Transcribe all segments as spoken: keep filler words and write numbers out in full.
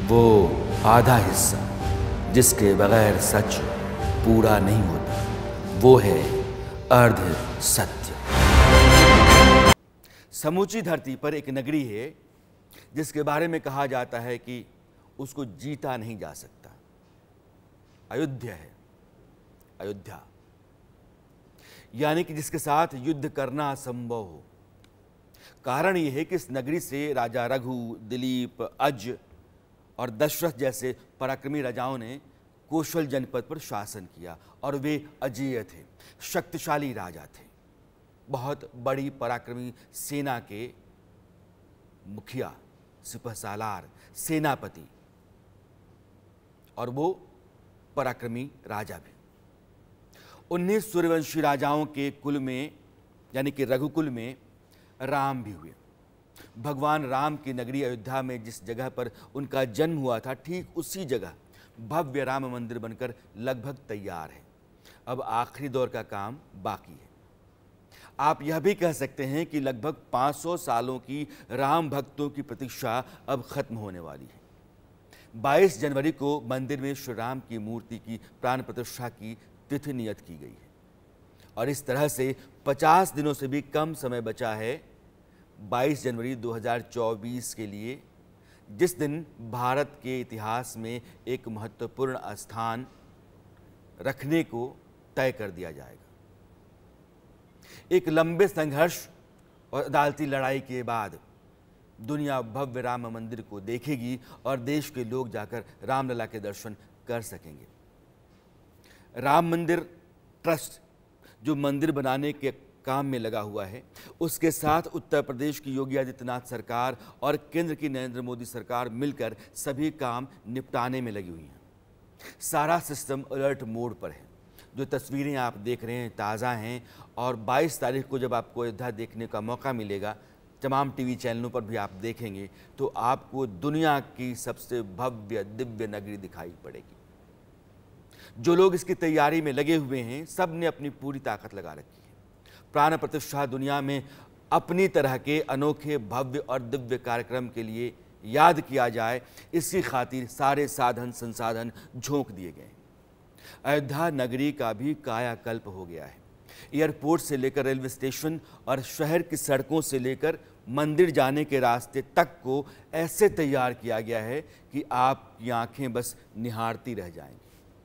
वो आधा हिस्सा जिसके बगैर सच पूरा नहीं होता, वो है अर्ध सत्य। समूची धरती पर एक नगरी है जिसके बारे में कहा जाता है कि उसको जीता नहीं जा सकता। अयोध्या है, अयोध्या, यानी कि जिसके साथ युद्ध करना असंभव हो। कारण यह है कि इस नगरी से राजा रघु, दिलीप, अज और दशरथ जैसे पराक्रमी राजाओं ने कौशल जनपद पर शासन किया और वे अजेय थे, शक्तिशाली राजा थे, बहुत बड़ी पराक्रमी सेना के मुखिया, सिपहसालार, सेनापति, और वो पराक्रमी राजा भी। उन्नीस सूर्यवंशी राजाओं के कुल में यानी कि रघुकुल में राम भी हुए। भगवान राम की नगरी अयोध्या में जिस जगह पर उनका जन्म हुआ था, ठीक उसी जगह भव्य राम मंदिर बनकर लगभग तैयार है। अब आखिरी दौर का काम बाकी है। आप यह भी कह सकते हैं कि लगभग पाँच सौ सालों की राम भक्तों की प्रतीक्षा अब खत्म होने वाली है। बाईस जनवरी को मंदिर में श्री राम की मूर्ति की प्राण प्रतिष्ठा की तिथि नियत की गई है और इस तरह से पचास दिनों से भी कम समय बचा है बाईस जनवरी दो हज़ार चौबीस के लिए, जिस दिन भारत के इतिहास में एक महत्वपूर्ण स्थान रखने को तय कर दिया जाएगा। एक लंबे संघर्ष और अदालती लड़ाई के बाद दुनिया भव्य राम मंदिर को देखेगी और देश के लोग जाकर रामलला के दर्शन कर सकेंगे। राम मंदिर ट्रस्ट जो मंदिर बनाने के काम में लगा हुआ है, उसके साथ उत्तर प्रदेश की योगी आदित्यनाथ सरकार और केंद्र की नरेंद्र मोदी सरकार मिलकर सभी काम निपटाने में लगी हुई हैं। सारा सिस्टम अलर्ट मोड पर है। जो तस्वीरें आप देख रहे हैं ताज़ा हैं और बाईस तारीख को जब आपको अयोध्या देखने का मौका मिलेगा, तमाम टीवी चैनलों पर भी आप देखेंगे, तो आपको दुनिया की सबसे भव्य दिव्य नगरी दिखाई पड़ेगी। जो लोग इसकी तैयारी में लगे हुए हैं, सब ने अपनी पूरी ताकत लगा रखी है। प्राण प्रतिष्ठा दुनिया में अपनी तरह के अनोखे भव्य और दिव्य कार्यक्रम के लिए याद किया जाए, इसकी खातिर सारे साधन संसाधन झोंक दिए गए। अयोध्या नगरी का भी कायाकल्प हो गया है। एयरपोर्ट से लेकर रेलवे स्टेशन और शहर की सड़कों से लेकर मंदिर जाने के रास्ते तक को ऐसे तैयार किया गया है कि आपकी आंखें बस निहारती रह जाएंगी।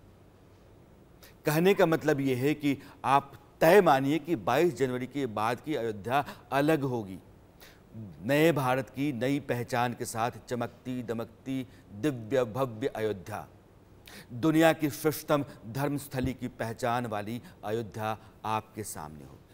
कहने का मतलब यह है कि आप तय मानिए कि बाईस जनवरी के बाद की अयोध्या अलग होगी। नए भारत की नई पहचान के साथ चमकती दमकती दिव्य भव्य अयोध्या, दुनिया की श्रेष्ठतम धर्मस्थली की पहचान वाली अयोध्या आपके सामने होगी।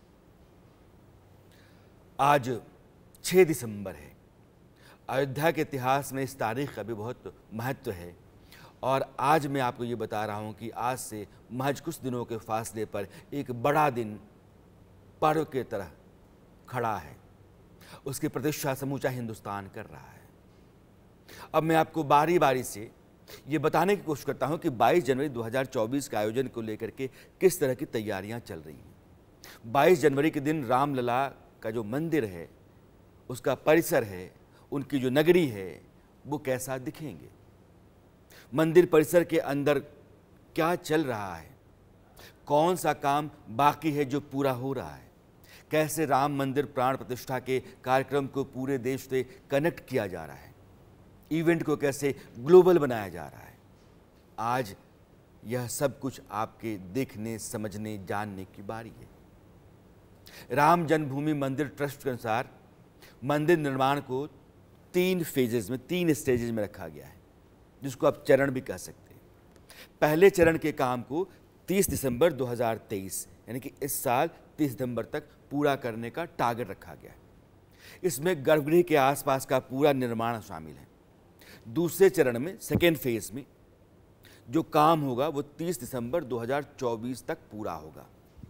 आज छह दिसंबर है। अयोध्या के इतिहास में इस तारीख का भी बहुत महत्व है और आज मैं आपको ये बता रहा हूँ कि आज से महज कुछ दिनों के फासले पर एक बड़ा दिन पर्व के तरह खड़ा है। उसकी प्रतीक्षा समूचा हिंदुस्तान कर रहा है। अब मैं आपको बारी बारी से ये बताने की कोशिश करता हूँ कि बाईस जनवरी दो हज़ार चौबीस के आयोजन को लेकर के किस तरह की तैयारियाँ चल रही हैं। बाईस जनवरी के दिन रामलला का जो मंदिर है, उसका परिसर है, उनकी जो नगरी है, वो कैसा दिखेंगे। मंदिर परिसर के अंदर क्या चल रहा है, कौन सा काम बाकी है जो पूरा हो रहा है, कैसे राम मंदिर प्राण प्रतिष्ठा के कार्यक्रम को पूरे देश से कनेक्ट किया जा रहा है, इवेंट को कैसे ग्लोबल बनाया जा रहा है। आज यह सब कुछ आपके देखने, समझने, जानने की बारी है। राम जन्मभूमि मंदिर ट्रस्ट के अनुसार मंदिर निर्माण को तीन फेजेस में, तीन स्टेजेस में रखा गया है, जिसको आप चरण भी कह सकते हैं। पहले चरण के काम को तीस दिसंबर दो हज़ार तेईस यानी कि इस साल तीस दिसंबर तक पूरा करने का टारगेट रखा गया है। इसमें गर्भगृह के आसपास का पूरा निर्माण शामिल है। दूसरे चरण में, सेकेंड फेज में, जो काम होगा वो तीस दिसंबर दो हज़ार चौबीस तक पूरा होगा।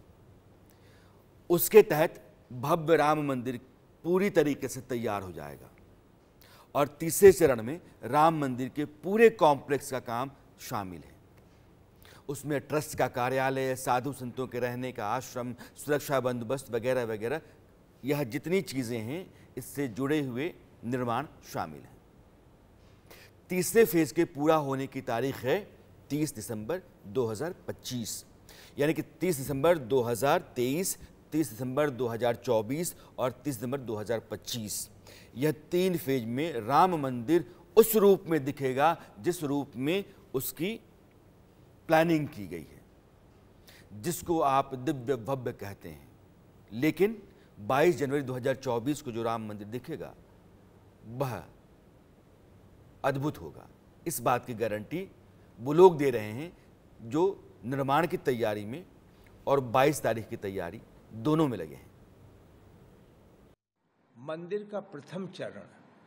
उसके तहत भव्य राम मंदिर पूरी तरीके से तैयार हो जाएगा और तीसरे चरण में राम मंदिर के पूरे कॉम्प्लेक्स का काम शामिल है। उसमें ट्रस्ट का कार्यालय, साधु संतों के रहने का आश्रम, सुरक्षा बंदोबस्त वगैरह वगैरह, यह जितनी चीज़ें हैं इससे जुड़े हुए निर्माण शामिल हैं। तीसरे फेज के पूरा होने की तारीख है तीस दिसंबर दो हज़ार पच्चीस, यानी कि तीस दिसंबर दो हज़ार तेईस, तीस दिसंबर दो हज़ार चौबीस और तीस दिसंबर दो हज़ार पच्चीस। यह तीन फेज में राम मंदिर उस रूप में दिखेगा जिस रूप में उसकी प्लानिंग की गई है, जिसको आप दिव्य भव्य कहते हैं। लेकिन बाईस जनवरी दो हज़ार चौबीस को जो राम मंदिर दिखेगा वह अद्भुत होगा। इस बात की गारंटी वो लोग दे रहे हैं जो निर्माण की तैयारी में और बाईस तारीख की तैयारी दोनों में लगे हैं। मंदिर का प्रथम चरण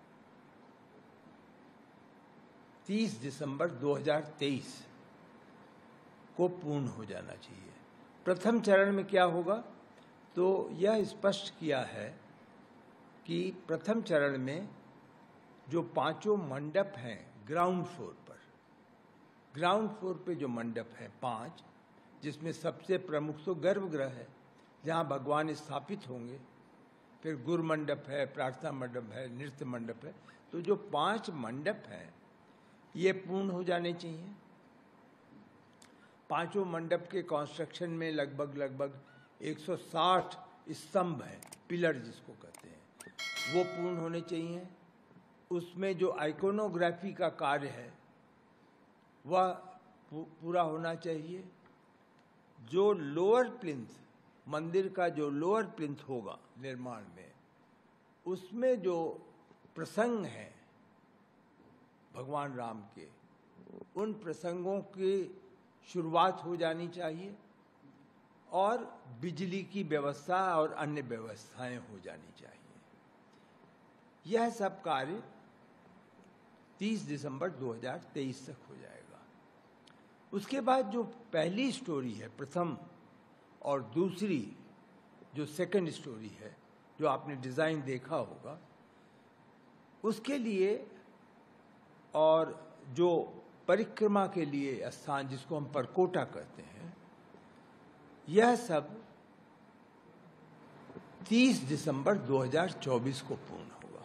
तीस दिसंबर दो हज़ार तेईस को पूर्ण हो जाना चाहिए। प्रथम चरण में क्या होगा, तो यह स्पष्ट किया है कि प्रथम चरण में जो पांचों मंडप हैं ग्राउंड फ्लोर पर, ग्राउंड फ्लोर पे जो मंडप हैं पांच, जिसमें सबसे प्रमुख तो गर्भगृह है जहां भगवान स्थापित होंगे, फिर गुरु मंडप है, प्रार्थना मंडप है, नृत्य मंडप है, तो जो पांच मंडप हैं ये पूर्ण हो जाने चाहिए। पांचों मंडप के कंस्ट्रक्शन में लगभग लगभग एक सौ साठ स्तंभ हैं, पिलर जिसको कहते हैं, वो पूर्ण होने चाहिए। उसमें जो आइकोनोग्राफी का कार्य है वह पूरा होना चाहिए। जो लोअर प्लिंथ, मंदिर का जो लोअर प्लिंथ होगा निर्माण में, उसमें जो प्रसंग हैं भगवान राम के, उन प्रसंगों की शुरुआत हो जानी चाहिए और बिजली की व्यवस्था और अन्य व्यवस्थाएं हो जानी चाहिए। यह सब कार्य तीस दिसंबर दो हज़ार तेईस तक हो जाएगा। उसके बाद जो पहली स्टोरी है प्रथम और दूसरी जो सेकंड स्टोरी है, जो आपने डिज़ाइन देखा होगा, उसके लिए और जो परिक्रमा के लिए स्थान जिसको हम परकोटा कहते हैं, यह सब तीस दिसंबर दो हज़ार चौबीस को पूर्ण होगा।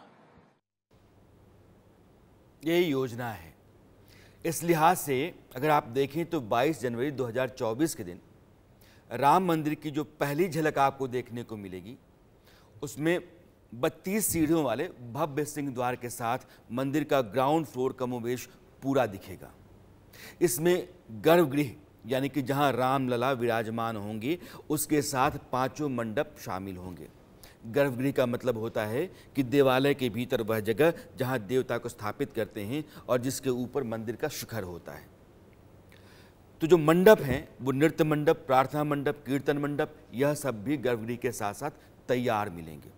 यही योजना है। इस लिहाज से अगर आप देखें तो बाईस जनवरी दो हज़ार चौबीस के दिन राम मंदिर की जो पहली झलक आपको देखने को मिलेगी, उसमें बत्तीस सीढ़ियों वाले भव्य सिंह द्वार के साथ मंदिर का ग्राउंड फ्लोर कमोवेश पूरा दिखेगा। इसमें गर्भगृह यानी कि जहां रामलला विराजमान होंगे, उसके साथ पांचों मंडप शामिल होंगे। गर्भगृह का मतलब होता है कि देवालय के भीतर वह जगह जहां देवता को स्थापित करते हैं और जिसके ऊपर मंदिर का शिखर होता है। तो जो मंडप हैं वो नृत्य मंडप, प्रार्थना मंडप, कीर्तन मंडप, यह सब भी गर्भगृह के साथ साथ तैयार मिलेंगे।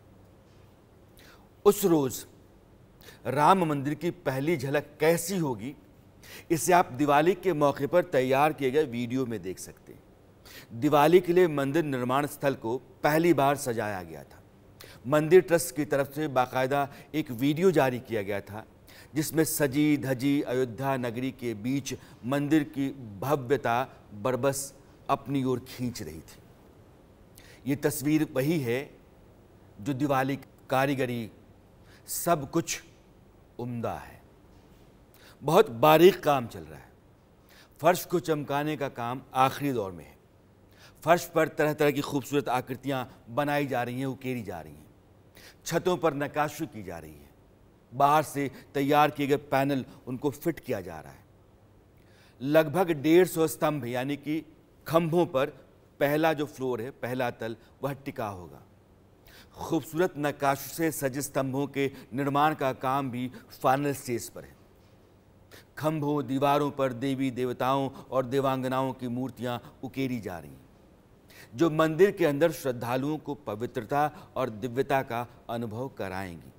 उस रोज राम मंदिर की पहली झलक कैसी होगी, इसे आप दिवाली के मौके पर तैयार किए गए वीडियो में देख सकते हैं। दिवाली के लिए मंदिर निर्माण स्थल को पहली बार सजाया गया था। मंदिर ट्रस्ट की तरफ से बाकायदा एक वीडियो जारी किया गया था जिसमें सजी धजी अयोध्या नगरी के बीच मंदिर की भव्यता बरबस अपनी ओर खींच रही थी। ये तस्वीर वही है जो दिवाली कारीगरी सब कुछ उम्दा है। बहुत बारीक काम चल रहा है। फर्श को चमकाने का काम आखिरी दौर में है। फर्श पर तरह तरह की खूबसूरत आकृतियां बनाई जा रही हैं, उकेरी जा रही हैं। छतों पर नक्काशी की जा रही है। बाहर से तैयार किए गए पैनल उनको फिट किया जा रहा है। लगभग डेढ़ सौ स्तंभ यानी कि खंभों पर पहला जो फ्लोर है, पहला तल, वह टिका होगा। खूबसूरत नक्काशी से सजे स्तंभों के निर्माण का काम भी फाइनल स्टेज पर है। खंभों, दीवारों पर देवी देवताओं और देवांगनाओं की मूर्तियां उकेरी जा रही हैं, जो मंदिर के अंदर श्रद्धालुओं को पवित्रता और दिव्यता का अनुभव कराएंगी।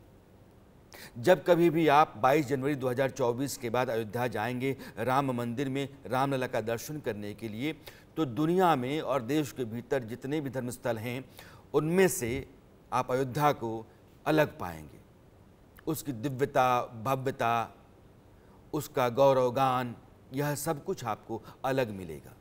जब कभी भी आप बाईस जनवरी दो हज़ार चौबीस के बाद अयोध्या जाएंगे राम मंदिर में रामलला का दर्शन करने के लिए, तो दुनिया में और देश के भीतर जितने भी धर्मस्थल हैं उनमें से आप अयोध्या को अलग पाएंगे। उसकी दिव्यता, भव्यता, उसका गौरवगान, यह सब कुछ आपको अलग मिलेगा।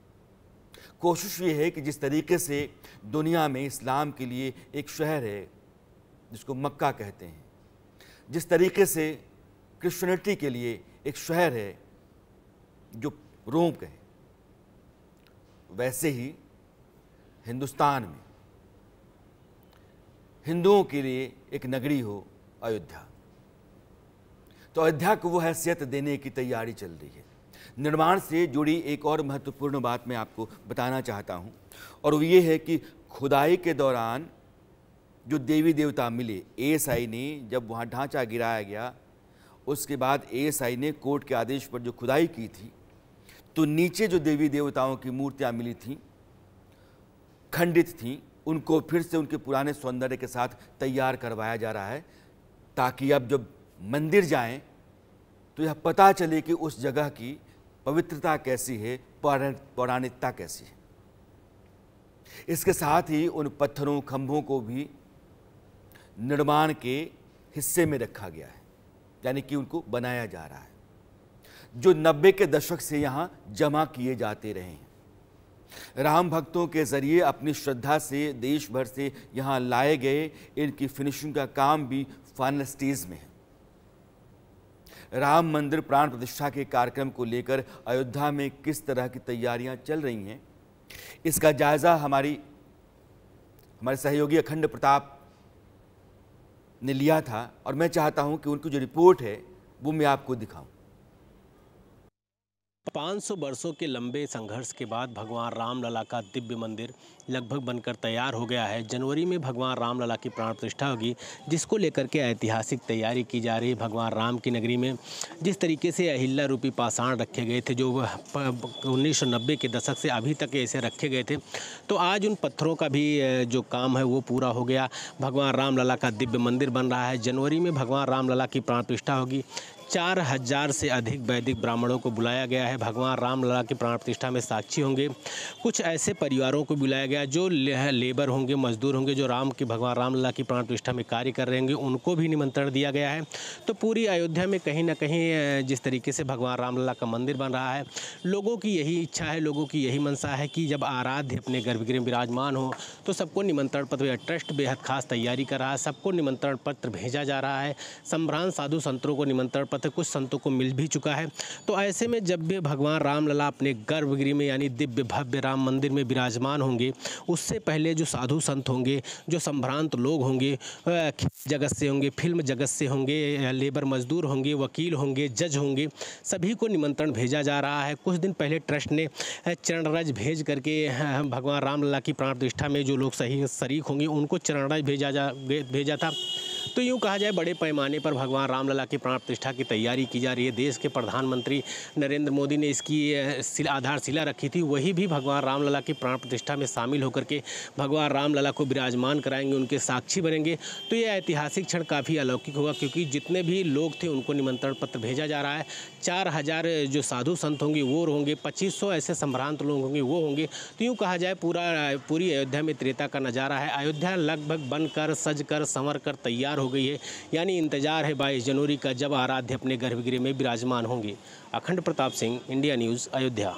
कोशिश ये है कि जिस तरीके से दुनिया में इस्लाम के लिए एक शहर है जिसको मक्का कहते हैं, जिस तरीके से क्रिश्चियनिटी के लिए एक शहर है जो रोम कहे, वैसे ही हिंदुस्तान में हिंदुओं के लिए एक नगरी हो अयोध्या। तो अयोध्या को वो हैसियत देने की तैयारी चल रही है। निर्माण से जुड़ी एक और महत्वपूर्ण बात मैं आपको बताना चाहता हूँ, और वो ये है कि खुदाई के दौरान जो देवी देवता मिले, एएसआई ने जब वहाँ ढांचा गिराया गया, उसके बाद एएसआई ने कोर्ट के आदेश पर जो खुदाई की थी, तो नीचे जो देवी देवताओं की मूर्तियाँ मिली थीं, खंडित थीं, उनको फिर से उनके पुराने सौंदर्य के साथ तैयार करवाया जा रहा है, ताकि अब जब मंदिर जाएं तो यह पता चले कि उस जगह की पवित्रता कैसी है, पौराणिकता कैसी है। इसके साथ ही उन पत्थरों खंभों को भी निर्माण के हिस्से में रखा गया है, यानी कि उनको बनाया जा रहा है, जो नब्बे के दशक से यहाँ जमा किए जाते रहे हैं। राम भक्तों के जरिए अपनी श्रद्धा से देश भर से यहाँ लाए गए इनकी फिनिशिंग का काम भी फाइनल स्टेज में है। राम मंदिर प्राण प्रतिष्ठा के कार्यक्रम को लेकर अयोध्या में किस तरह की तैयारियां चल रही हैं, इसका जायजा हमारी हमारे सहयोगी अखंड प्रताप ने लिया था, और मैं चाहता हूं कि उनकी जो रिपोर्ट है वो मैं आपको दिखाऊं। पाँच सौ वर्षों के लंबे संघर्ष के बाद भगवान रामलला का दिव्य मंदिर लगभग बनकर तैयार हो गया है। जनवरी में भगवान रामलला की प्राण प्रतिष्ठा होगी, जिसको लेकर के ऐतिहासिक तैयारी की जा रही है। भगवान राम की नगरी में जिस तरीके से अहिल्या रूपी पाषाण रखे गए थे, जो उन्नीस सौ नब्बे के दशक से अभी तक ऐसे रखे गए थे, तो आज उन पत्थरों का भी जो काम है वो पूरा हो गया। भगवान रामलला का दिव्य मंदिर बन रहा है। जनवरी में भगवान रामलला की प्राण प्रतिष्ठा होगी। चार हजार से अधिक वैदिक ब्राह्मणों को बुलाया गया है। भगवान रामलला की प्राण प्रतिष्ठा में साक्षी होंगे। कुछ ऐसे परिवारों को बुलाया गया जो ले, लेबर होंगे, मजदूर होंगे, जो राम की भगवान रामलला की प्राण प्रतिष्ठा में कार्य कर रहे होंगे, उनको भी निमंत्रण दिया गया है। तो पूरी अयोध्या में कहीं ना कहीं जिस तरीके से भगवान रामलला का मंदिर बन रहा है, लोगों की यही इच्छा है, लोगों की यही मनसा है कि जब आराध्य अपने गर्भगृह में विराजमान हो तो सबको निमंत्रण पत्र, ट्रस्ट बेहद खास तैयारी कर रहा है, सबको निमंत्रण पत्र भेजा जा रहा है। संभ्रांत साधु संतों को निमंत्रण पत्र कुछ संतों को मिल भी चुका है। तो ऐसे में जब भी भगवान रामलला अपने गर्भगृह में यानी दिव्य भव्य राम मंदिर में विराजमान होंगे, उससे पहले जो साधु संत होंगे, जो संभ्रांत लोग होंगे, जगत से होंगे, फिल्म जगत से होंगे, लेबर मजदूर होंगे, वकील होंगे, जज होंगे, सभी को निमंत्रण भेजा जा रहा है। कुछ दिन पहले ट्रस्ट ने चरणरज भेज करके भगवान रामलला की प्राण प्रतिष्ठा में जो लोग सही शरीक होंगे उनको चरणरज भेजा जा भेजा था। तो यूँ कहा जाए बड़े पैमाने पर भगवान रामलला की प्राण प्रतिष्ठा की तैयारी की जा रही है। देश के प्रधानमंत्री नरेंद्र मोदी ने इसकी आधारशिला रखी थी, वही भी भगवान रामलला की प्राण प्रतिष्ठा में शामिल होकर के भगवान रामलला को विराजमान कराएंगे, उनके साक्षी बनेंगे। तो ये ऐतिहासिक क्षण काफ़ी अलौकिक होगा, क्योंकि जितने भी लोग थे उनको निमंत्रण पत्र भेजा जा रहा है। चार हज़ार जो साधु संत होंगे वो होंगे, पच्चीस सौ ऐसे संभ्रांत लोग होंगे वो होंगे। तो यूँ कहा जाए पूरा पूरी अयोध्या में त्रेता का नज़ारा है। अयोध्या लगभग बनकर सज कर संवर कर तैयार हो गई है, यानी इंतजार है बाईस जनवरी का, जब आराध्य अपने गर्भगृह में विराजमान होंगे। Akhand Pratap Singh, India News, Ayodhya.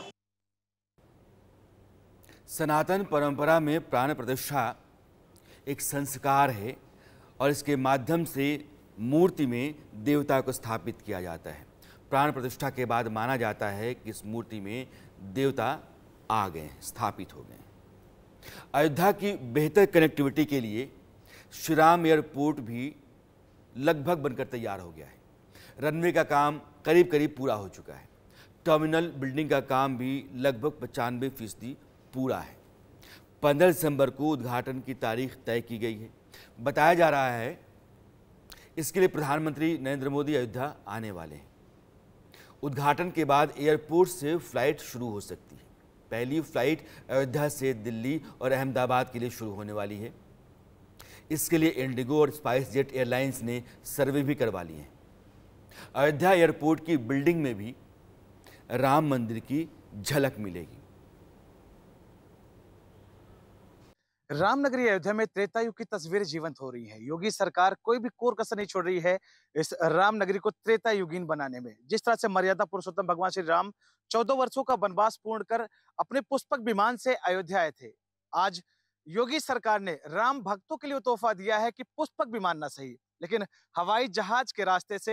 सनातन परंपरा में प्राण प्रतिष्ठा एक संस्कार है, और इसके माध्यम से मूर्ति में देवता को स्थापित किया जाता है। प्राण प्रतिष्ठा के बाद माना जाता है कि इस मूर्ति में देवता आ गए, स्थापित हो गए। अयोध्या की बेहतर कनेक्टिविटी के लिए श्री राम एयरपोर्ट भी लगभग बनकर तैयार हो गया है। रनवे का काम करीब करीब पूरा हो चुका है। टर्मिनल बिल्डिंग का काम भी लगभग पचानवे फीसदी पूरा है। पंद्रह दिसंबर को उद्घाटन की तारीख तय की गई है। बताया जा रहा है इसके लिए प्रधानमंत्री नरेंद्र मोदी अयोध्या आने वाले हैं। उद्घाटन के बाद एयरपोर्ट से फ्लाइट शुरू हो सकती है। पहली फ्लाइट अयोध्या से दिल्ली और अहमदाबाद के लिए शुरू होने वाली है। इसके लिए इंडिगो और स्पाइस जेट एयरलाइंस ने सर्वे भी करवा लिए हैं। अयोध्या एयरपोर्ट की बिल्डिंग में भी राम मंदिर की झलक मिलेगी। रामनगरी अयोध्या में त्रेता युग की तस्वीर जीवंत हो रही है। योगी सरकार कोई भी कोर कसर नहीं छोड़ रही है इस रामनगरी को त्रेता युगीन बनाने में। जिस तरह से मर्यादा पुरुषोत्तम भगवान श्री राम चौदह वर्षों का वनवास पूर्ण कर अपने पुष्पक विमान से अयोध्या आए थे, आज योगी सरकार ने राम भक्तों के लिए तोहफा दिया है कि पुष्पक विमान ना सही, लेकिन हवाई जहाज के रास्ते से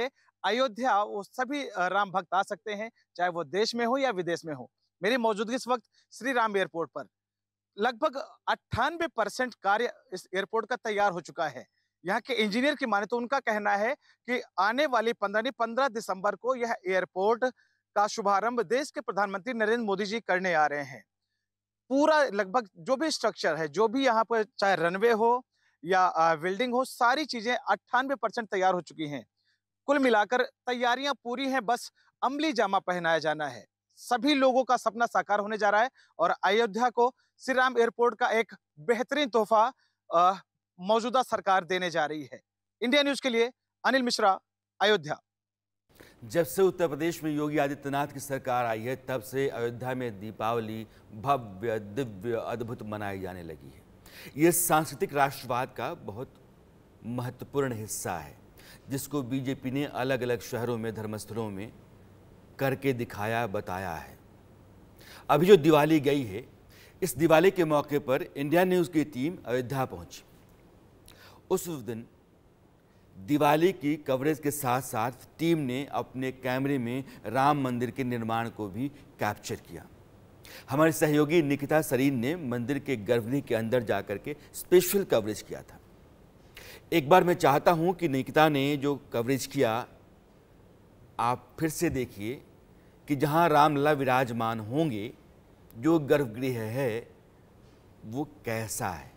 अयोध्या वो सभी राम भक्त आ सकते हैं, चाहे वो देश में हो या विदेश में हो। मेरी मौजूदगी इस वक्त श्री राम एयरपोर्ट पर। लगभग अट्ठानवे परसेंट कार्य इस एयरपोर्ट का तैयार हो चुका है। यहाँ के इंजीनियर की माने तो उनका कहना है कि आने वाली पंद्रह पंद्रह दिसंबर को यह एयरपोर्ट का शुभारंभ देश के प्रधानमंत्री नरेंद्र मोदी जी करने आ रहे हैं। पूरा लगभग जो भी स्ट्रक्चर है, जो भी यहाँ पर चाहे रनवे हो या बिल्डिंग हो, सारी चीजें अट्ठानवे परसेंट तैयार हो चुकी हैं। कुल मिलाकर तैयारियां पूरी हैं, बस अमली जामा पहनाया जाना है। सभी लोगों का सपना साकार होने जा रहा है और अयोध्या को श्री राम एयरपोर्ट का एक बेहतरीन तोहफा मौजूदा सरकार देने जा रही है। इंडिया न्यूज के लिए अनिल मिश्रा, अयोध्या। जब से उत्तर प्रदेश में योगी आदित्यनाथ की सरकार आई है, तब से अयोध्या में दीपावली भव्य दिव्य अद्भुत मनाई जाने लगी है। यह सांस्कृतिक राष्ट्रवाद का बहुत महत्वपूर्ण हिस्सा है, जिसको बीजेपी ने अलग अलग शहरों में धर्मस्थलों में करके दिखाया, बताया है। अभी जो दिवाली गई है, इस दिवाली के मौके पर इंडिया न्यूज़ की टीम अयोध्या पहुंची। उस दिन दिवाली की कवरेज के साथ साथ टीम ने अपने कैमरे में राम मंदिर के निर्माण को भी कैप्चर किया। हमारे सहयोगी निकिता सरीन ने मंदिर के गर्भगृह के अंदर जाकर के स्पेशल कवरेज किया था। एक बार मैं चाहता हूं कि निकिता ने जो कवरेज किया, आप फिर से देखिए कि जहां रामलला विराजमान होंगे, जो गर्भगृह है वो कैसा है।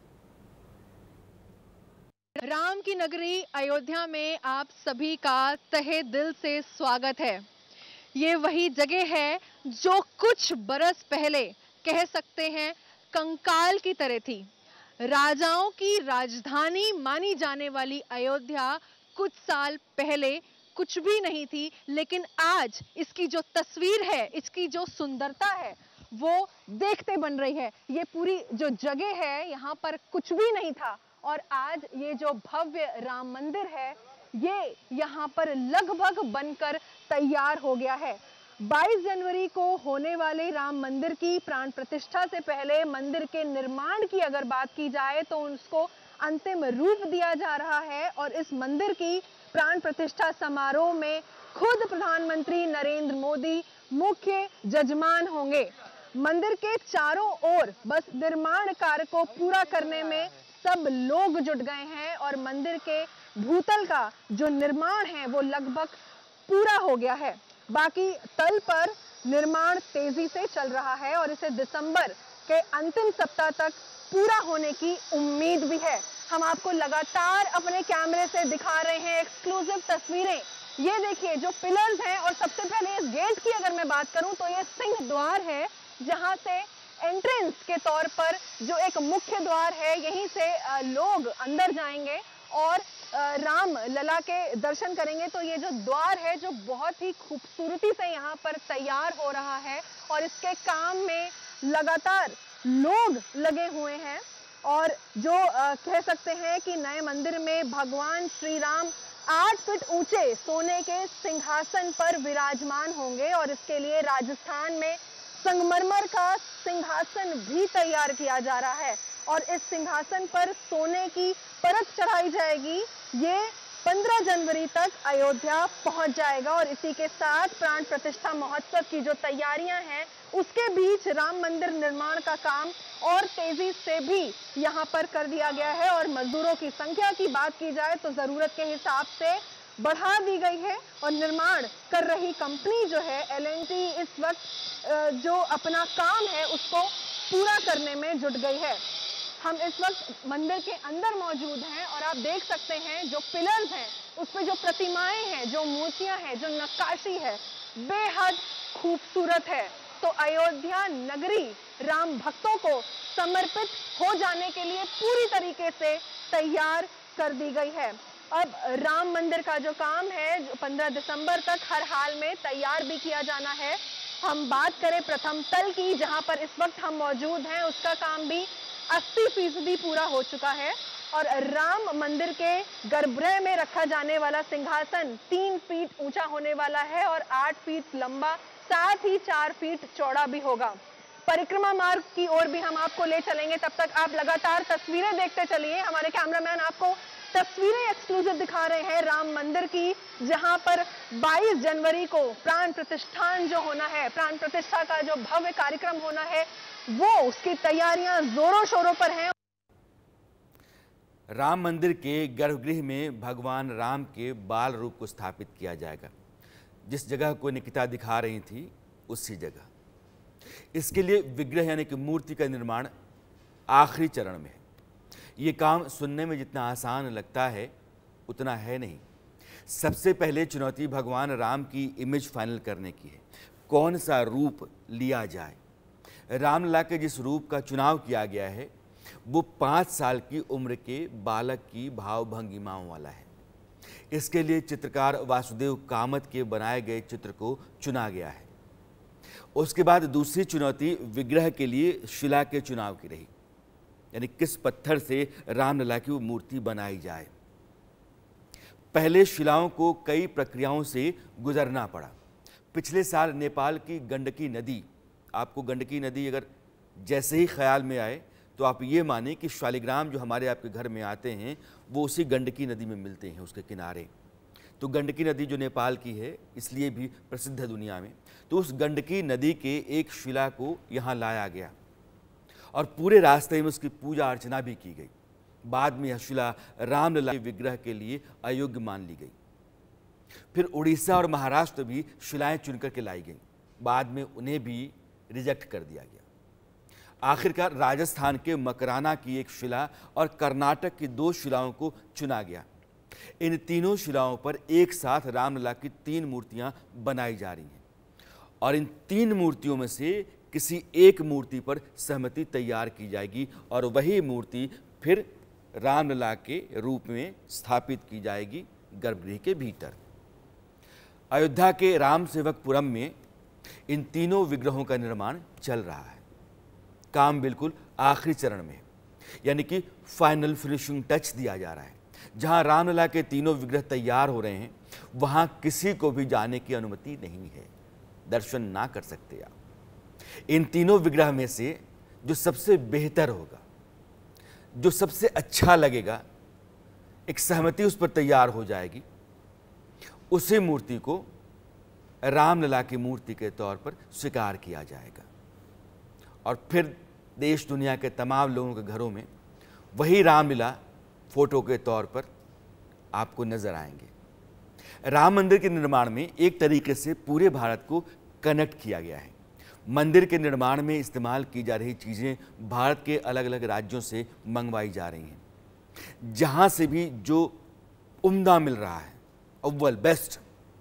राम की नगरी अयोध्या में आप सभी का तहे दिल से स्वागत है। ये वही जगह है जो कुछ बरस पहले कह सकते हैं कंकाल की तरह थी। राजाओं की राजधानी मानी जाने वाली अयोध्या कुछ साल पहले कुछ भी नहीं थी, लेकिन आज इसकी जो तस्वीर है, इसकी जो सुंदरता है, वो देखते बन रही है। ये पूरी जो जगह है, यहाँ पर कुछ भी नहीं था और आज ये जो भव्य राम मंदिर है, ये यहाँ पर लगभग बनकर तैयार हो गया है। बाईस जनवरी को होने वाले राम मंदिर की प्राण प्रतिष्ठा से पहले मंदिर के निर्माण की अगर बात की जाए तो उसको अंतिम रूप दिया जा रहा है और इस मंदिर की प्राण प्रतिष्ठा समारोह में खुद प्रधानमंत्री नरेंद्र मोदी मुख्य जजमान होंगे। मंदिर के चारों ओर बस निर्माण कार्य को पूरा करने में सब लोग जुट गए हैं और मंदिर के भूतल का जो निर्माण है वो लगभग पूरा हो गया है। बाकी तल पर निर्माण तेजी से चल रहा है और इसे दिसंबर के अंतिम सप्ताह तक पूरा होने की उम्मीद भी है। हम आपको लगातार अपने कैमरे से दिखा रहे हैं एक्सक्लूसिव तस्वीरें। ये देखिए जो पिलर्स हैं, और सबसे पहले इस गेट की अगर मैं बात करूं तो ये सिंह द्वार है, जहां से एंट्रेंस के तौर पर जो एक मुख्य द्वार है, यहीं से लोग अंदर जाएंगे और राम लला के दर्शन करेंगे। तो ये जो द्वार है जो बहुत ही खूबसूरती से यहाँ पर तैयार हो रहा है और इसके काम में लगातार लोग लगे हुए हैं और जो आ, कह सकते हैं कि नए मंदिर में भगवान श्री राम आठ फीट ऊंचे सोने के सिंहासन पर विराजमान होंगे और इसके लिए राजस्थान में संगमरमर का सिंहासन भी तैयार किया जा रहा है और इस सिंहासन पर सोने की परत चढ़ाई जाएगी। ये पंद्रह जनवरी तक अयोध्या पहुंच जाएगा और इसी के साथ प्राण प्रतिष्ठा महोत्सव की जो तैयारियां हैं उसके बीच राम मंदिर निर्माण का काम और तेजी से भी यहां पर कर दिया गया है और मजदूरों की संख्या की बात की जाए तो जरूरत के हिसाब से बढ़ा दी गई है और निर्माण कर रही कंपनी जो है एल एंड टी इस वक्त जो अपना काम है उसको पूरा करने में जुट गई है। हम इस वक्त मंदिर के अंदर मौजूद हैं और आप देख सकते हैं जो पिलर्स हैं उस पे जो प्रतिमाएं हैं, जो मूर्तियां हैं, जो नक्काशी है, बेहद खूबसूरत है। तो अयोध्या नगरी राम भक्तों को समर्पित हो जाने के लिए पूरी तरीके से तैयार कर दी गई है। अब राम मंदिर का जो काम है जो पंद्रह दिसंबर तक हर हाल में तैयार भी किया जाना है। हम बात करें प्रथम तल की, जहां पर इस वक्त हम मौजूद हैं, उसका काम भी अस्सी फीसदी पूरा हो चुका है और राम मंदिर के गर्भगृह में रखा जाने वाला सिंहासन तीन फीट ऊंचा होने वाला है और आठ फीट लंबा, साथ ही चार फीट चौड़ा भी होगा। परिक्रमा मार्ग की ओर भी हम आपको ले चलेंगे, तब तक आप लगातार तस्वीरें देखते चलिए। हमारे कैमरामैन आपको तस्वीरें एक्सक्लूसिव दिखा रहे हैं राम मंदिर की, जहां पर बाईस जनवरी को प्राण प्रतिष्ठान जो होना है, प्राण प्रतिष्ठा का जो भव्य कार्यक्रम होना है, वो उसकी तैयारियां जोरों शोरों पर हैं। राम मंदिर के गर्भगृह में भगवान राम के बाल रूप को स्थापित किया जाएगा। जिस जगह को निकिता दिखा रही थी उसी जगह। इसके लिए विग्रह यानी कि मूर्ति का निर्माण आखिरी चरण में है। ये काम सुनने में जितना आसान लगता है उतना है नहीं। सबसे पहले चुनौती भगवान राम की इमेज फाइनल करने की है। कौन सा रूप लिया जाए। रामलला के जिस रूप का चुनाव किया गया है वो पाँच साल की उम्र के बालक की भाव भंगिमाओं वाला है। इसके लिए चित्रकार वासुदेव कामत के बनाए गए चित्र को चुना गया है। उसके बाद दूसरी चुनौती विग्रह के लिए शिला के चुनाव की रही, यानी किस पत्थर से रामलला की वो मूर्ति बनाई जाए। पहले शिलाओं को कई प्रक्रियाओं से गुजरना पड़ा। पिछले साल नेपाल की गंडकी नदी, आपको गंडकी नदी अगर जैसे ही ख्याल में आए तो आप ये माने कि शालिग्राम जो हमारे आपके घर में आते हैं वो उसी गंडकी नदी में मिलते हैं, उसके किनारे। तो गंडकी नदी जो नेपाल की है इसलिए भी प्रसिद्ध है दुनिया में। तो उस गंडकी नदी के एक शिला को यहाँ लाया गया और पूरे रास्ते में उसकी पूजा अर्चना भी की गई। बाद में यह शिला रामलला के विग्रह के लिए अयोग्य मान ली गई। फिर उड़ीसा और महाराष्ट्र भी शिलाएं चुनकर के लाई गईं। बाद में उन्हें भी रिजेक्ट कर दिया गया। आखिरकार राजस्थान के मकराना की एक शिला और कर्नाटक की दो शिलाओं को चुना गया। इन तीनों शिलाओं पर एक साथ रामलला की तीन मूर्तियां बनाई जा रही हैं और इन तीन मूर्तियों में से किसी एक मूर्ति पर सहमति तैयार की जाएगी और वही मूर्ति फिर रामलला के रूप में स्थापित की जाएगी गर्भगृह के भीतर। अयोध्या के राम सेवकपुरम में इन तीनों विग्रहों का निर्माण चल रहा है। काम बिल्कुल आखिरी चरण में है, यानी कि फाइनल फिनिशिंग टच दिया जा रहा है। जहां रामलला के तीनों विग्रह तैयार हो रहे हैं वहां किसी को भी जाने की अनुमति नहीं है, दर्शन ना कर सकते आप। इन तीनों विग्रह में से जो सबसे बेहतर होगा, जो सबसे अच्छा लगेगा, एक सहमति उस पर तैयार हो जाएगी, उसी मूर्ति को रामलला की मूर्ति के तौर पर स्वीकार किया जाएगा और फिर देश दुनिया के तमाम लोगों के घरों में वही रामलीला फोटो के तौर पर आपको नजर आएंगे। राम मंदिर के निर्माण में एक तरीके से पूरे भारत को कनेक्ट किया गया है। मंदिर के निर्माण में इस्तेमाल की जा रही चीज़ें भारत के अलग अलग राज्यों से मंगवाई जा रही हैं। जहाँ से भी जो उम्दा मिल रहा है, अव्वल बेस्ट,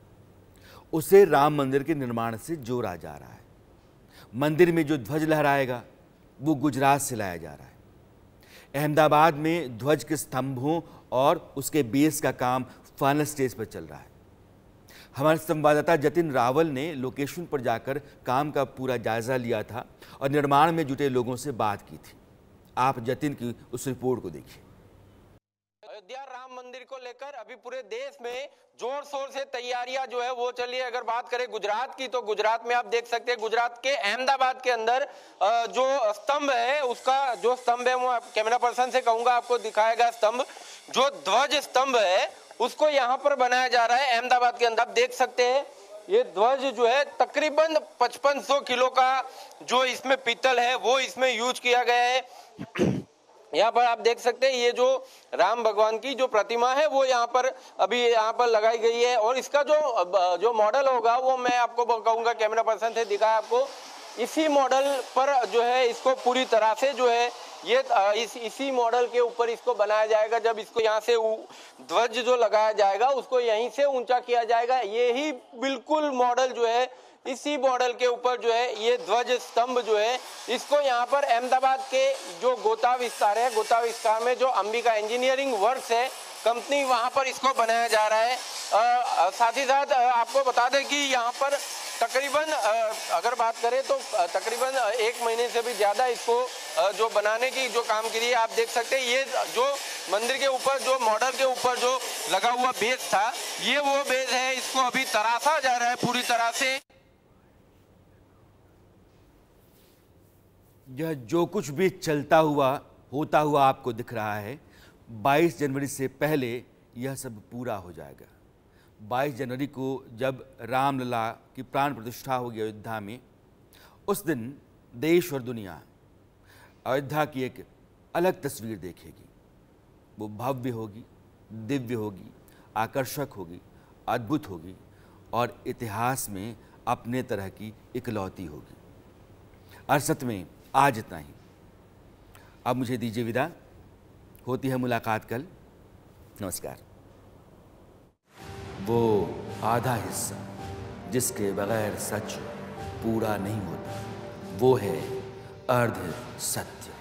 उसे राम मंदिर के निर्माण से जोड़ा जा रहा है। मंदिर में जो ध्वज लहराएगा वो गुजरात से लाया जा रहा है। अहमदाबाद में ध्वज के स्तंभों और उसके बेस का काम फाइनल स्टेज पर चल रहा है। हमारे संवाददाता जतिन रावल ने लोकेशन पर जाकर काम का पूरा जायजा लिया था और निर्माण में जुटे लोगों से बात की थी। आप जतिन की उस रिपोर्ट को देखिए। अयोध्या राम मंदिर को लेकर अभी पूरे देश में जोर शोर से तैयारियां जो है वो चली है। अगर बात करें गुजरात की तो गुजरात में आप देख सकते हैं, गुजरात के अहमदाबाद के अंदर जो स्तंभ है, उसका जो स्तंभ है वो कैमरा पर्सन से कहूंगा आपको दिखाएगा। स्तंभ जो ध्वज स्तंभ है उसको यहाँ पर बनाया जा रहा है अहमदाबाद के अंदर। आप देख सकते हैं ये ध्वज जो है तकरीबन पचपन सौ किलो का जो इसमें पीतल है वो इसमें यूज किया गया है। यहाँ पर आप देख सकते हैं ये जो राम भगवान की जो प्रतिमा है वो यहाँ पर अभी यहाँ पर लगाई गई है और इसका जो जो मॉडल होगा वो मैं आपको कहूँगा कैमरा पर्सन से दिखाया आपको। इसी मॉडल पर जो है इसको पूरी तरह से जो है ये इस इसी मॉडल के ऊपर इसको बनाया जाएगा। जब इसको यहाँ से ध्वज जो लगाया जाएगा उसको यहीं से ऊंचा किया जाएगा। ये ही बिल्कुल मॉडल जो है इसी मॉडल के ऊपर जो है ये ध्वज स्तंभ जो है इसको यहाँ पर अहमदाबाद के जो गोता विस्तार है, गोता विस्तार में जो अंबिका इंजीनियरिंग वर्क्स है कंपनी, वहाँ पर इसको बनाया जा रहा है। आ, साथ ही साथ आपको बता दें कि यहाँ पर तकरीबन अगर बात करें तो तकरीबन एक महीने से भी ज़्यादा इसको जो बनाने की जो काम की है आप देख सकते हैं। ये जो मंदिर के ऊपर जो मॉडल के ऊपर जो लगा हुआ बेस था ये वो बेस है, इसको अभी तराशा जा रहा है पूरी तरह से। यह जो कुछ भी चलता हुआ होता हुआ आपको दिख रहा है बाईस जनवरी से पहले यह सब पूरा हो जाएगा। बाईस जनवरी को जब रामलला की प्राण प्रतिष्ठा होगी अयोध्या में, उस दिन देश और दुनिया अयोध्या की एक अलग तस्वीर देखेगी। वो भव्य होगी, दिव्य होगी, आकर्षक होगी, अद्भुत होगी और इतिहास में अपने तरह की इकलौती होगी। अरसत में आज इतना ही। अब मुझे दीजिए विदा, होती है मुलाकात कल। नमस्कार। वो आधा हिस्सा जिसके बगैर सच पूरा नहीं होता, वो है अर्ध सत्य।